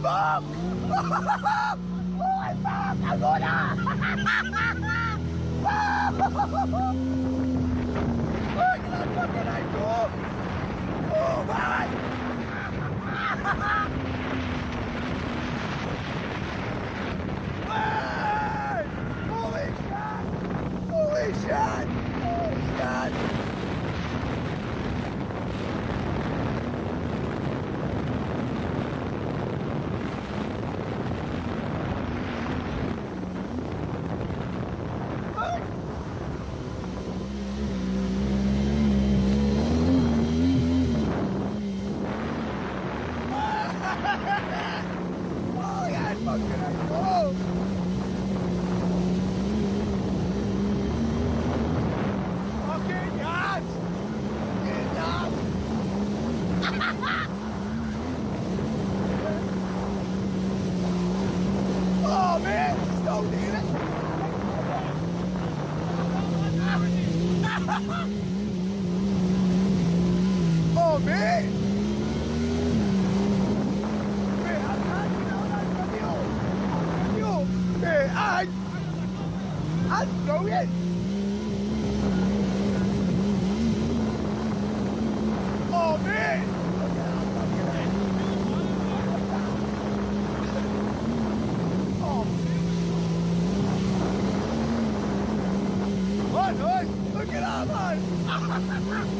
fuck! Holy fuck! Ako na! Ay, kenapa kena itu? Oh, man! Hey! Holy shit! Holy shit! Holy shit! Oh, man! Anh cứu đi. Oh man. Oh. Look at that, man.